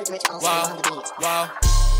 Whoa.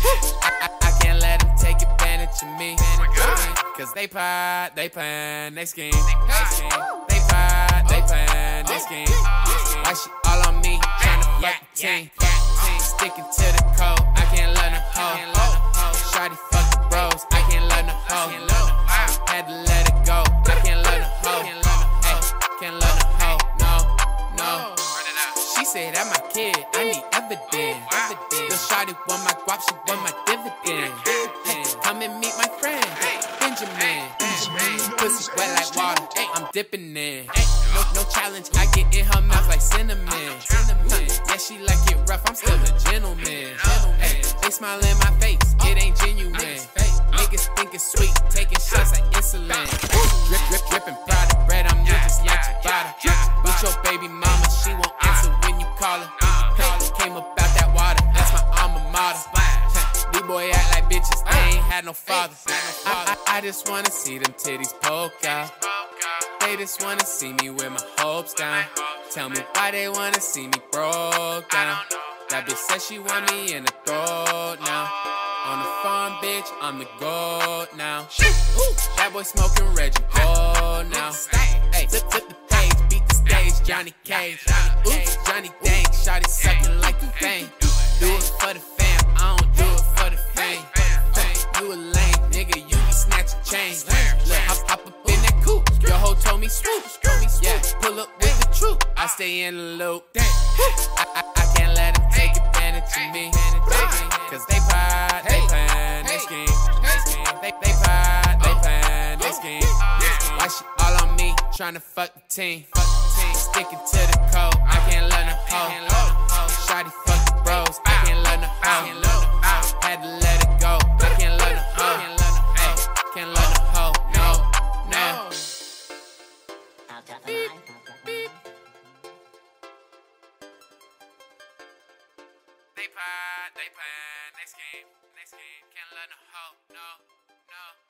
I can't let them take advantage of me. Cause they plot, they plan, they scheme. They plot, they plan, they scheme. Why she all on me, tryna fuck the team? Sticking to the code, I can't let no hoe. Shawty fuck the bros, I can't let no hoe. Had to let it go, I can't let no hoe. Can't let no hoe, no. She said that my kid, I need evidence. Lil' shawty want my guap, she want my dividend. Come and meet my friend, Benjamin. Pussy wet like water, I'm dipping in. No challenge, I get in her mouth like cinnamon. Yeah, she like it rough, I'm still a gentleman. They smile in my face, it ain't genuine. Niggas think it's sweet, taking shots like insulin. Drippin' Prada bread, I'm new just like Ciabatta. With your baby mama, she won't answer when you call her. Came up out that water, that's my alma mater. B-boy act like bitches, they ain't had no father. I just wanna see them titties poke out. They just wanna see me with my hopes down. Tell me why they wanna see me broke down. That bitch said she want me in the throat now. On the farm, bitch, I'm the goat now. That boy smoking Reggie Gold now. Hey, flip the page, beat the stage, Johnny Cage. Oops, Johnny Dang, shawty sucking like a fame. Do it for the fam, I don't do it for the fame. You a lame nigga, you be snatching chains. Look, hop up in that coupe, your hoe told me swoop. Yeah, pull up with the troop, I stay in the loop. I can't let them take advantage of me. Cause they plot, they plan, they scheme. They plot, they plan, they scheme. Why she all on me, tryna fuck the team? Sticking to the code, I can't let no hoe. Shawty fuck the bros, I can't let no hoe. Had to let it go, I can't let no hoe. Can't let no hoe, no. They plot, they plan, they scheme. Can't let no hoe, no.